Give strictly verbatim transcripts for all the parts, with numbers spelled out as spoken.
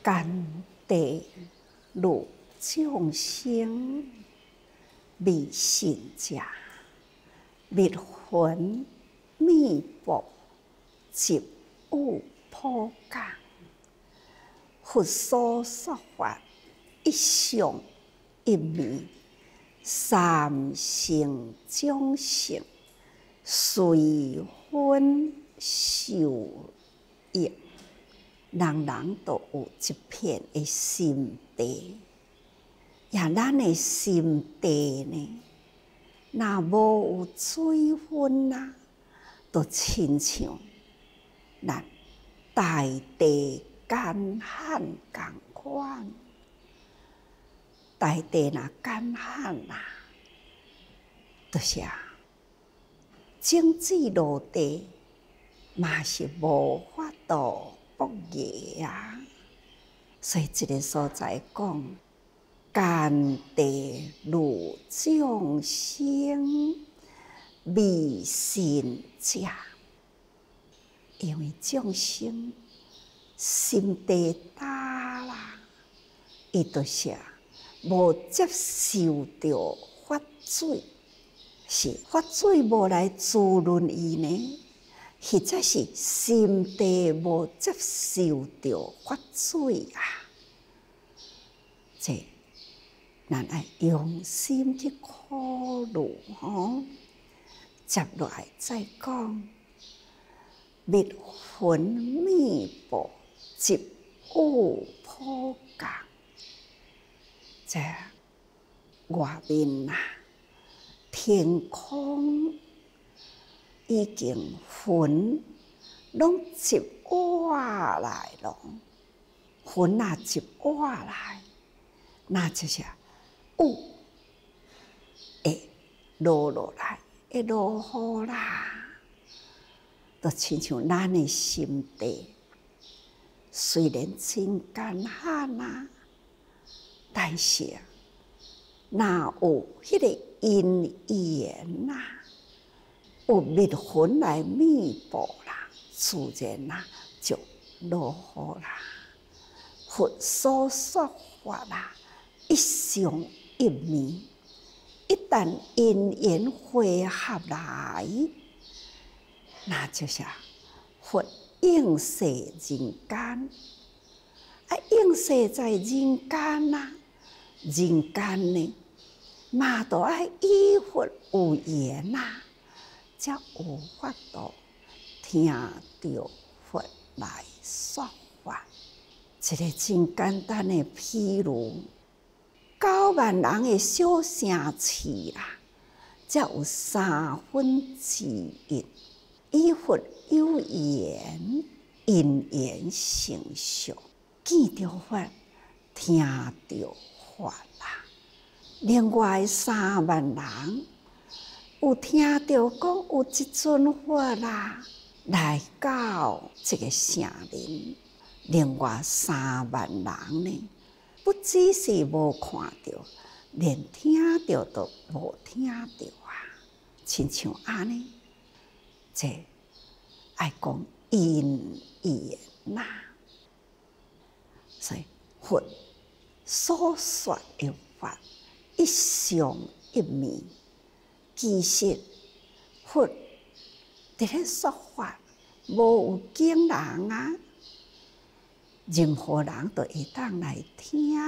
甘地如众生未信者，灭魂密布集物破降，佛所说法一相一味，三性种性，随分受益。人人都有一片的心地，也咱的心地呢，若无有水分啊，就亲像咱大地干旱共款。大地若干旱啊，就是啊，种子落地嘛是无法度播芽啊。所以这个所在讲，甘地如众生未信者，因为众生心地大啦，伊就是无接受到法水，是法水无来滋润伊呢，或者是心地无接受到法水啊。这咱爱用心去考虑吼。接落来再讲，灭魂密布集物破降。这外面啊，天空已经云拢集瓦来咯，云啊集瓦来，那就是雾会落落来，会落雨啦，就亲像咱的心地，虽然真干旱啊。但是啊，若有迄个因缘呐，有密云来密布啦，自然啦就落雨啦。佛所说法啦，一相一味，一旦因缘汇合来，那就是佛应世人间，啊，应世在人间呐。人间呢，嘛都爱与佛有缘呐，才有法度听到佛来说法。一个真简单的譬如，九万人的小城市啦，才有三分之一与佛有缘，因缘成熟，见到佛，听到法啦，另外三万人有听到讲有一尊佛啦，来到这个城林，另外三万人呢，不只是无看到，连听到都无听到啊！亲像安尼，这爱讲因缘呐，所以佛所说的法一相一味，其实佛伫咧说法无有惊人啊，任何人都会当来听。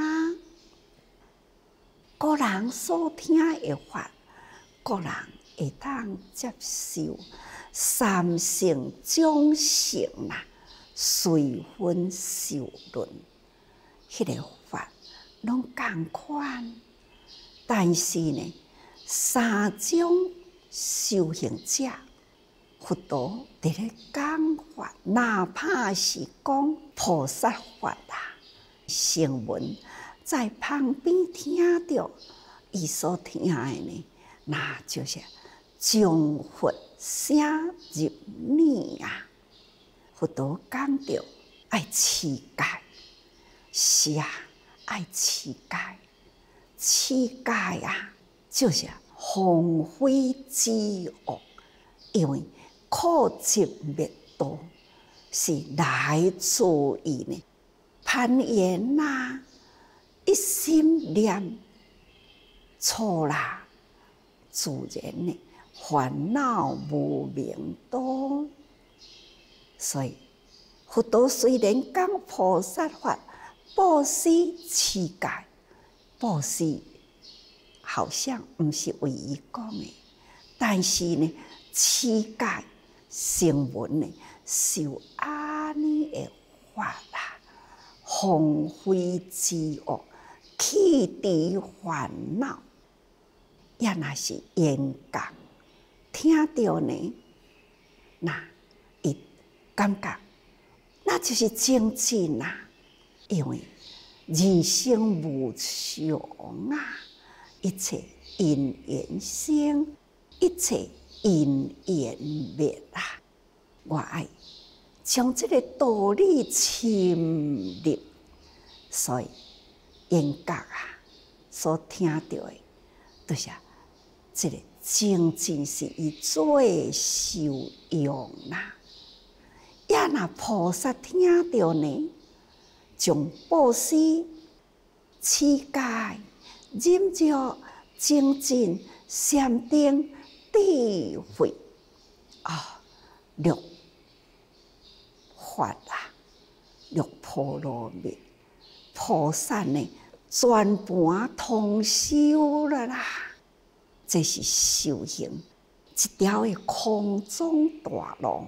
个人所听的法，个人会当接受，三性种性啦，随分受润，迄个法。拢共款，但是呢，三种修行者，佛陀伫咧讲法，哪怕是讲菩萨法啊，声闻在旁边听到，伊所听的呢，那就是将佛声入耳啊。佛陀讲到爱持戒，是啊。爱持戒，持戒啊，就是防非之恶，因为苦集灭道是来自于呢攀岩啦，一心念错啦，自然呢烦恼无明多。所以佛陀虽然讲菩萨法，布施持戒，布施好像不是为伊讲的，但是呢，持戒成文呢，受安尼的法啦。放飞自我，去除烦恼，也若是严格听到呢，那伊感觉那就是精进啊！因为人生无常啊，一切因缘生，一切因缘灭啊！我爱将这个道理深入，所以严格啊，所听到的，就是这个精进是伊最受用啦。也若菩萨听到呢，将布施、持戒、忍辱、精进、禅定、智慧啊，六法啊，六波罗蜜，菩萨呢全盘通修了啦。这是修行一条的空中大路。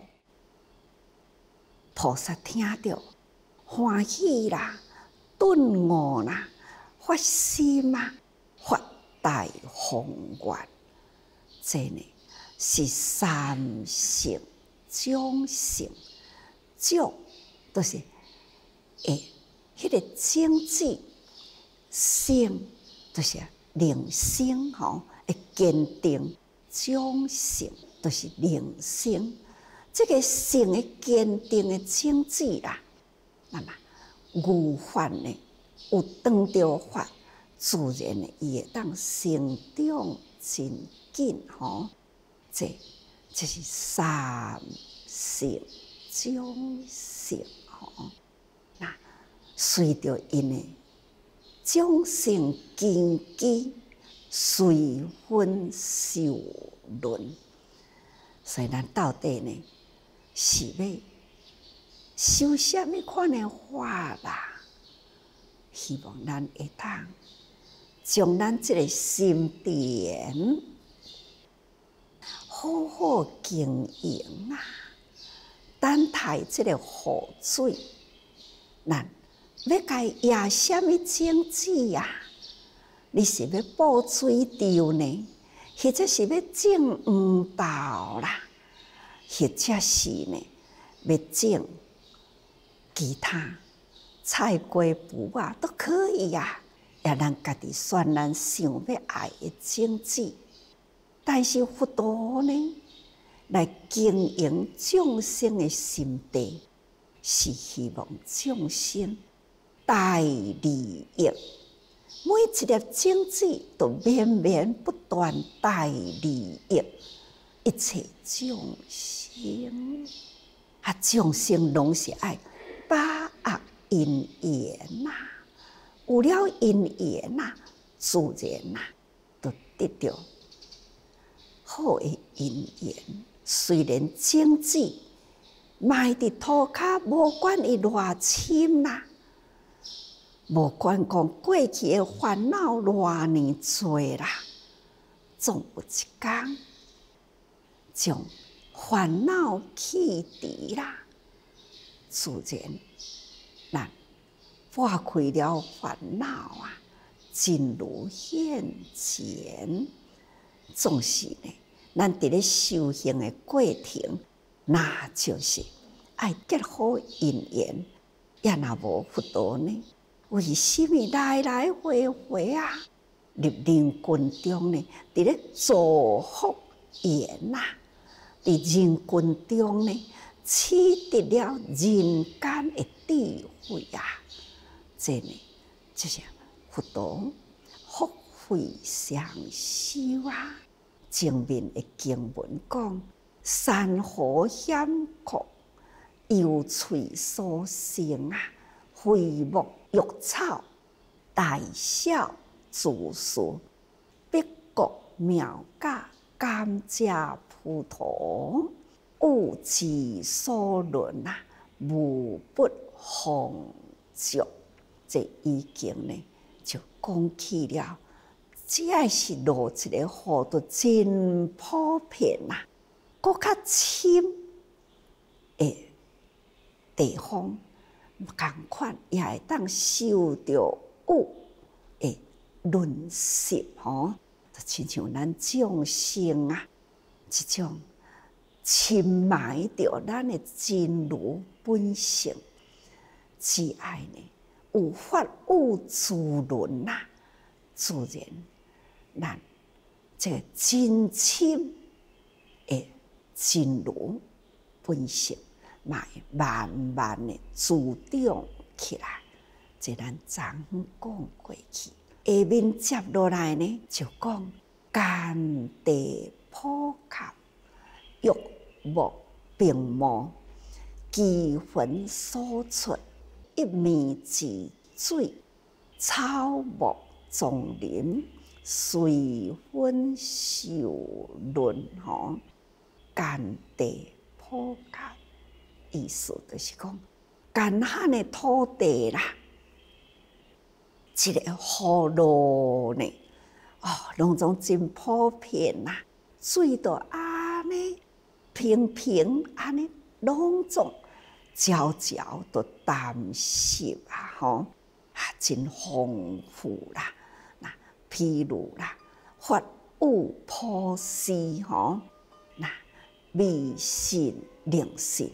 菩萨听到欢喜啦、顿悟啦、发心啊、发大宏愿，这呢是三性种性。种就是诶，迄个种子；性就是灵性吼，会坚定种性，就是灵性。这个性的坚定的种子啦，那么悟法呢，有当着法，自然呢，伊会当成长真紧吼。这这是三性种性吼，那随着因的种性根基，随分受润。所以咱到底呢，是要修什么款的法啦？希望咱会当将咱这个心田好好经营啊！等待这个雨水，咱要该压什么种子呀？你是要布水稻呢，或者是要种黄豆啦，或者是呢要种其他菜瓜布啊，都可以呀、啊。也咱家己选咱想要爱的种子，但是佛陀呢？来经营众生的心地，是希望众生大利益。每一粒种子都绵绵不断大利益一切众生。啊，众生拢是爱把握因缘呐，有了因缘呐，自然呐，就得到好的因缘。虽然种子埋伫土骹，无管伊偌深啦，无管讲过去的烦恼偌年多啦，总有一天将烦恼去除啦，自然咱拨开了烦恼啊，真如现前，总是呢。咱伫咧修行的过程，那就是爱结好因缘。也若无佛陀呢，为什么来来回回啊？入人群中呢，伫咧造福缘呐，伫人群中呢，取得了人间的智慧啊！这呢，就是佛陀福慧双修啊。前面的经文讲：山河险酷，幽翠所生啊， 肥木玉草，大小自殊，碧果苗架，甘蔗葡萄，物之所论啊，无不丰足。这已经呢，就讲起了，这是落一个雨都真普遍啊，搁较深的地方，同款也会当受到雨的润湿吼，就亲像咱众生啊，这种深埋着咱的真如本性，只爱呢有法有自论啊，自然咱这个真深的真如本性，嘛会慢慢的滋长起来。这咱昨讲过去，下面接落来呢，就讲甘地普及，玉木并茂，基魂所出，一面之水，草木丛林，随分受润吼，甘地普及，意思就是讲，干旱的土地啦，这个雨露呢，哦，拢总真普遍啦，水都安尼平平安尼拢总悄悄都淡湿啊，吼啊，真丰富啦。那譬如啦，法物普施吼，那微信灵性。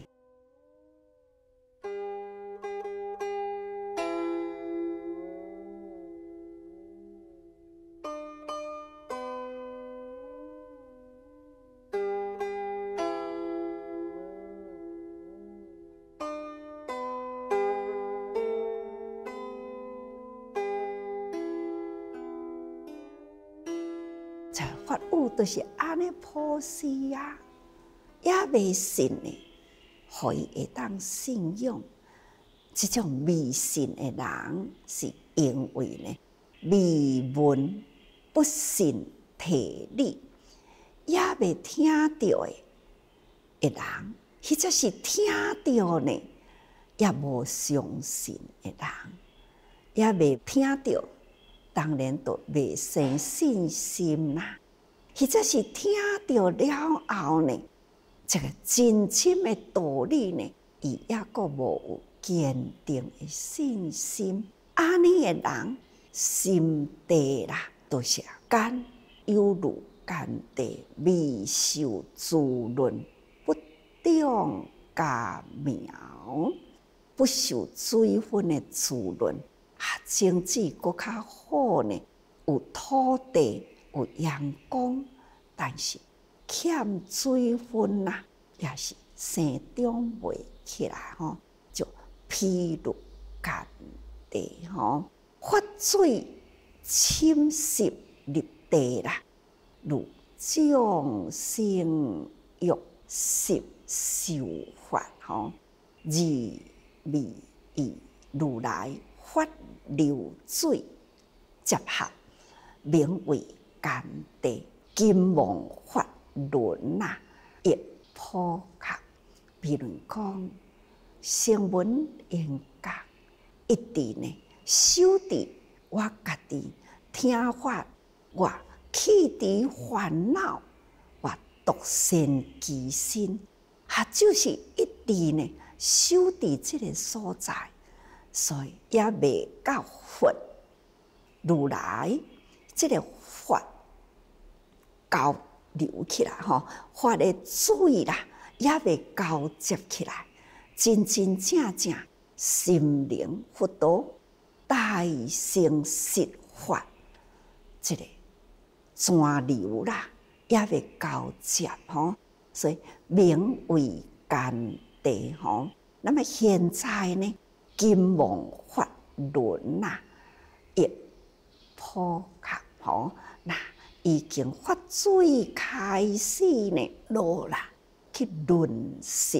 法物都是安尼普施啊，也未信呢，互伊会当信用。这种迷信的人，是因为呢，微闻不信体理，也未听到的的人，或者是听到呢，也无相信的人，也未听到，当然就未生信心啦。或者是听到了后呢，这个真深的道理呢，伊也阁无有坚定的信心。安尼的人心地啦，都是甘有如甘地，未受滋润，不长家苗，不受水分的滋润，啊，经济阁较好呢，有土地。有阳光，但是欠水分呐、啊，也是生长袂起来吼。就譬如甘地吼，发水侵蚀入地啦，如众生欲摄受法吼，而未以如来法流水结合，名为。甘地金王法轮啊，亦普及。譬如讲，声闻缘觉，一直呢，守伫我家己听法，我弃除烦恼，我独善其身，啊，就是一直呢，守伫这个所在，所以也未到佛如来这个法。交流起来吼，法的水啦，也未交接起来，真真正正心灵佛道大乘实法，这个泉流啦，也未交接吼，所以名为甘地吼。那么现在呢，金王法轮呐，亦普及吼，那。已经发水开始呢落啦，去润湿，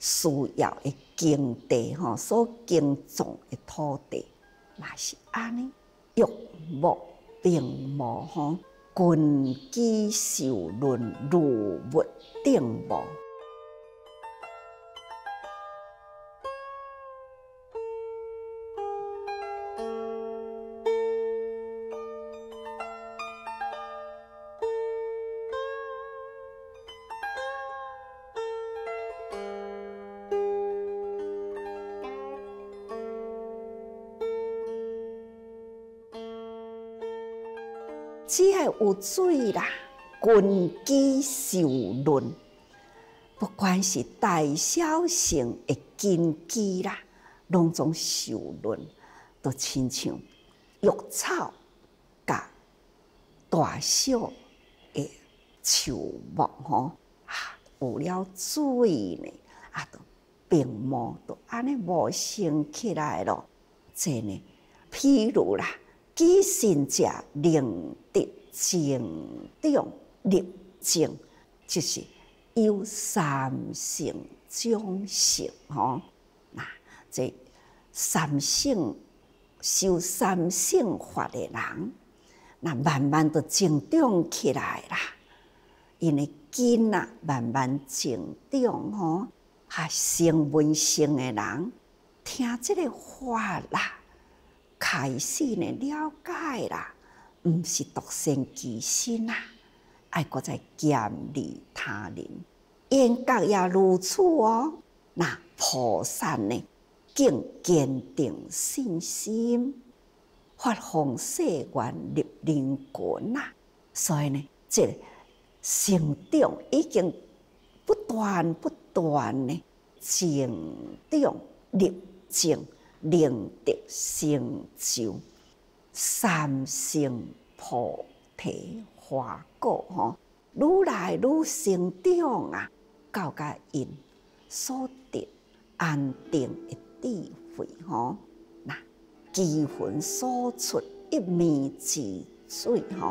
需要的耕地吼，所耕种的土地，嘛是安尼，玉木并无吼，均基受润，如物定无。只要有水啦，均基受润，不管是大小型的根基啦，拢总受润，都亲像玉草甲大小的树木吼，啊，有了水呢，啊，都并无都安尼无生起来咯。这呢，譬如啦。己身者能得静长立静，就是有三性种性吼。那这三性修三性法的人，那慢慢都静长起来啦。因为根啊慢慢静长吼，啊成文性的人听这个法啦。开始呢了解啦，毋是独善其身啊，爱搁再兼利他人。严格也如此哦。那菩萨呢，更坚定信心，发弘誓愿立人群啊。所以呢，这成长已经不断不断呢，静长立静。能得成就三性菩提花果吼，愈来愈成长啊，到甲因所得安定的智慧吼，那机魂所出一面之水吼。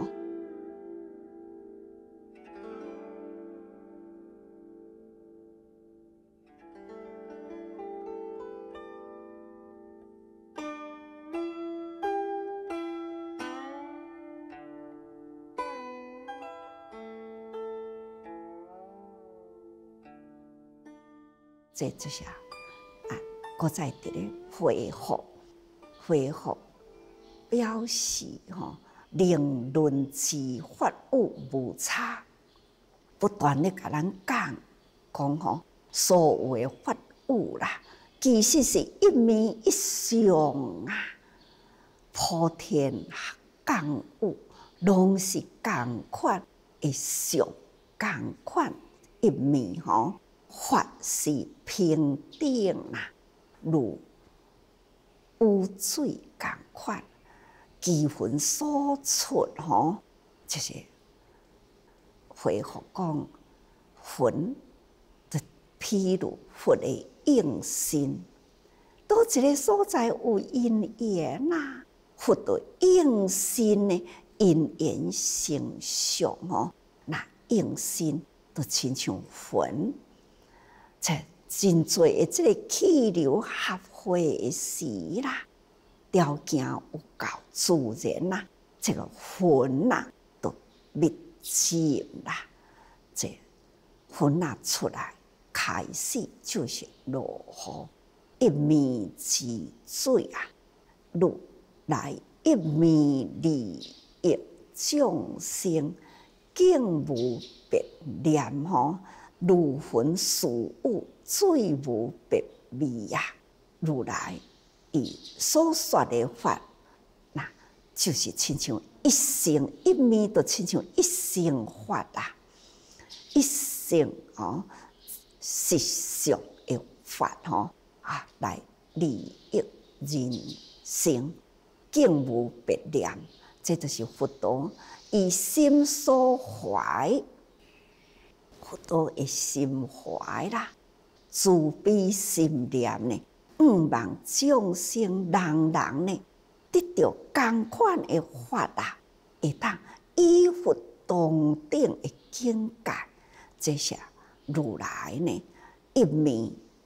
这就是啊，搁再伫咧恢复，恢复表示吼，令论之法有无差，不断咧甲咱讲讲吼，所有的法有啦，其实是一面一相啊，普天共有，拢是共款的相，共款一面吼。法是平等啊，如污水共款，机魂所出吼，就是回复讲魂，就譬如佛的应身，倒一个所在有因缘啊，佛的应身呢，因缘成相吼，那应身就亲像魂。这真多的这个气流合会的时啦，条件有够自然啦，这个魂啊都密集啦，这魂啊出来开始就是落雨，一面之水啊，如来一面利益众生，竟无别念吼。如魂似雾，最无别味呀！如来以所说的法，那就是亲像一性一面，就亲像一性法啊，一性哦，实相的法吼啊，来利益人生，竟无别念。这就是佛陀以心所怀。佛陀的心怀啦，慈悲心念呢，毋望众生人人呢得到同款的法啊，会当依佛同等的境界。这下如来呢，一面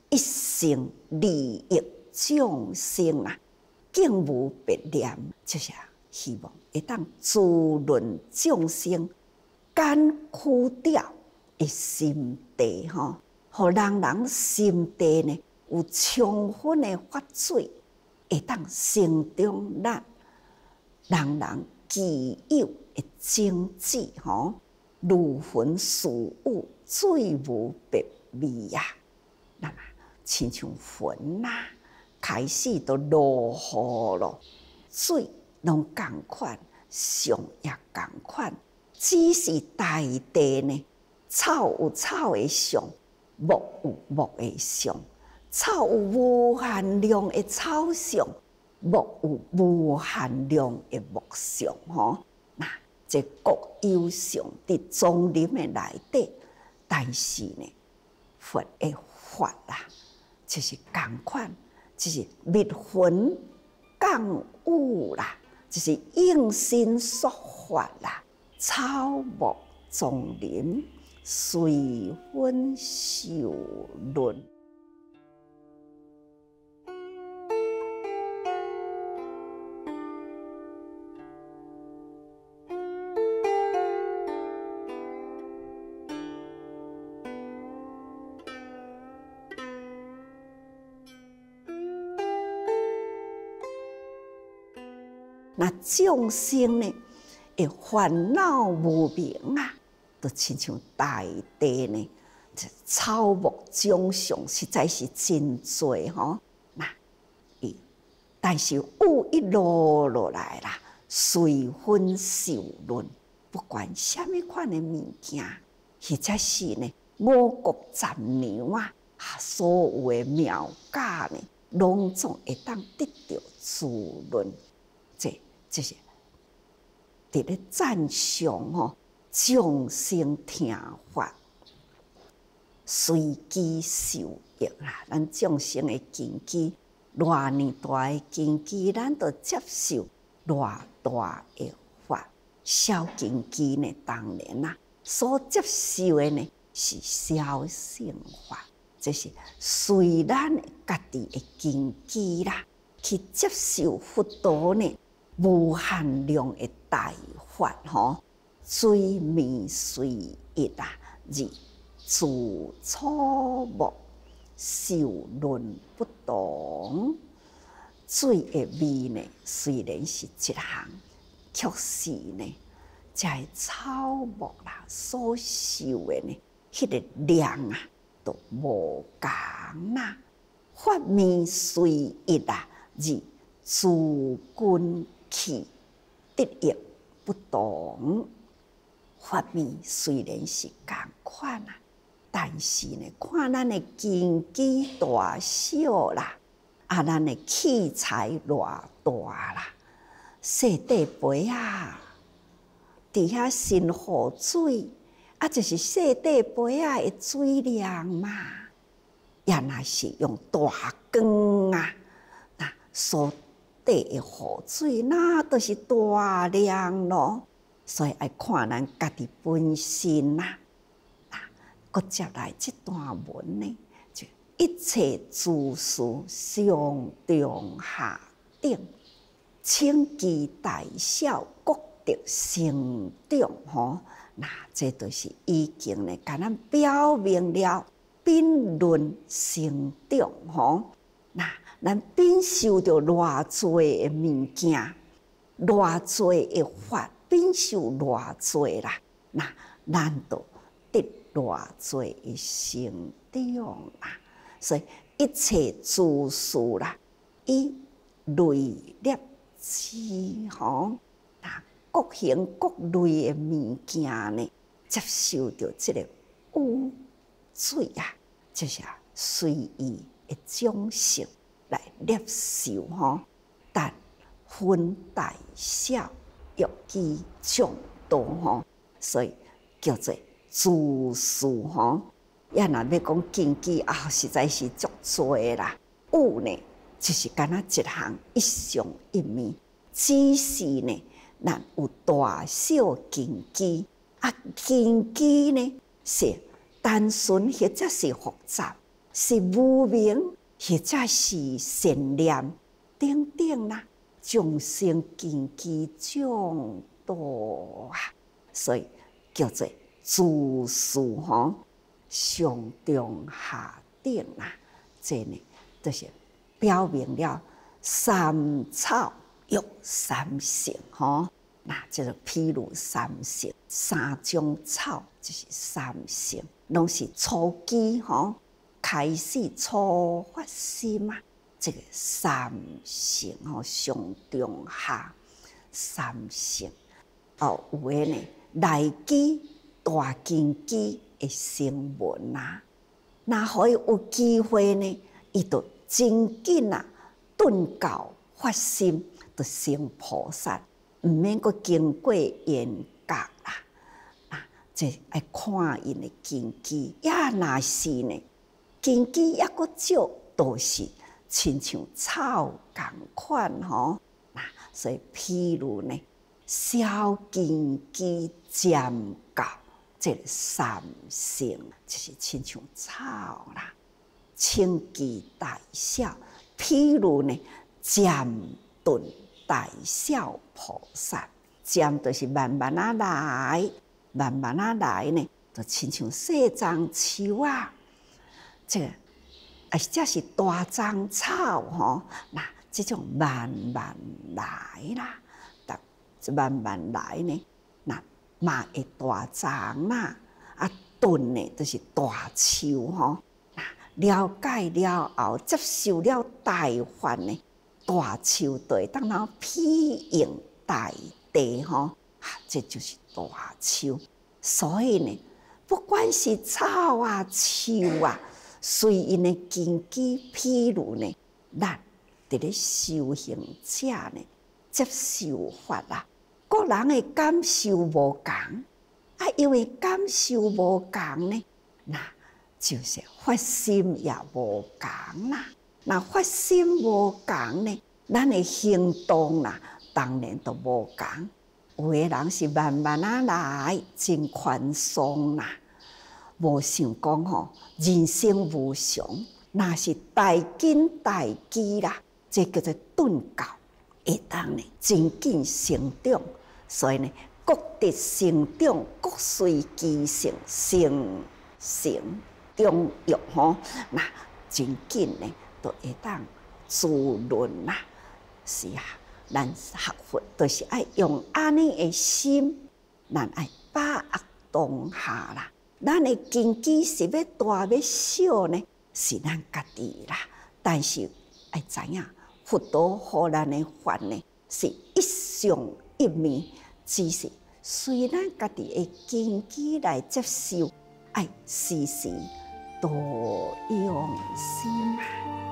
一生利益众生啊，敬无别念，就是希望会当滋润众生甘苦掉的心地吼，互人人心地呢有充分的法水，会当成长咱人人具有的精智吼，如云似雾，水无别味啊。那么亲像云啊，开始都落雨咯，水拢共款，上也共款，只是大地呢，草有草的上，木有木的上，草有无限量的草上，木有无限量的木上吼。那这各有上伫丛林的内底，但是呢，佛的法啊，就是共款，就是密云共雾啦，就是应心说法啦，草木丛林随分受润。那众生呢，会烦恼无明啊，都亲像大地呢，草木种上实在是真多吼。那伊，但是雾一落落来啦，随分受润，不管什么款的物件，或者是呢五谷杂粮啊，所有的苗家呢，拢总会当得到滋润。这就是伫咧赞赏吼，众生听法，随机受益啦。咱众生的根基，偌呢大的根基，咱就接受偌大的法。小根基呢，当然啦，所接受的呢是小乘法，这是随咱家己的根基啦，去接受佛陀呢无限量的大法吼，水面随意啊，而自草木受润不同。水的味呢，虽然是一项，却是呢，在草木啦所受的呢，迄、那个量啊，都无同啦。法面随意啊，而自君气得益不同。法面虽然是共款啊，但是呢，看咱的根基大小啦，啊，咱的器材偌大啦，细底杯啊，伫遐新雨水，啊，就是细底杯啊的水量嘛。也若是用大缸啊，那所底的雨水那都是大量咯，所以爱看咱家己本身啦。啊，搁接来这段文呢，就一切诸事上中下等，清其大小，各得成长吼。那这都是已经呢，甲咱表明了品论成长吼。那咱品受着偌济的物件，偌济的法，品受偌济啦，那咱就得偌济的成长啦。所以一切诸事啦，以类业之吼，那各行各类的物件呢，接受着这个污水啊，就是随意的种性来接受吼，但分大小，欲其众多吼，所以叫做诸事吼。也若要讲根基啊，实在是足多啦。有呢，就是敢若一项一相一味，只是呢，咱有大小根基啊，根基呢是单纯或者是复杂， 是无明，或者是善念等等啦，众生根基众多啊，所以叫做诸事吼，上中下等啦。这呢，就是表明了三草有三性吼。那就是譬如三性，三种草就是三性，拢是初期吼开始初发心啊。这个三性吼，上中下三性哦，有诶呢，内基大根基会成文啊。那可以有机会呢，伊就真紧啊，顿到发心，就成菩萨。毋免阁经过严格啦，啊，这爱看因的根基，也若是呢，根基抑阁少，都是亲像草共款吼。嗱，所以譬如呢，小根基渐到这个三性，就是亲像草啦，轻基大小。譬如呢，渐顿。大小菩萨，渐就是慢慢啊来，慢慢啊来呢，就亲像细樟树啊，这个啊，这是大樟草吼。那这种慢慢来啦，但慢慢来呢，那嘛会大樟啦，啊顿呢就是大树吼。那了解了后，接受了大法呢。大树对，当然庇应大地吼，啊，这就是大树。所以呢，不管是草啊、树啊，随因的根基，譬如呢，咱伫咧修行者呢，接受法啦，个人的感受无共，啊，因为感受无共呢，那就是发心也无共啦。那发心无共呢，咱的行动啦，当然都无共。有的人是慢慢啊来，真宽松啦，无想讲吼，人生无常，那是大根大基啦，这叫做顿教，会当呢真紧成长。所以呢，各得成长，各随其性，成成中育吼，那真紧呢。都会当自论啦，是啊，咱学佛都是爱用安尼的心，咱爱把握当下啦。咱的根基是要大要小呢，是咱家己啦。但是爱知影，佛陀予咱的法呢，是一相一味，只是随咱家己的根基来接受，爱时时多用心啊。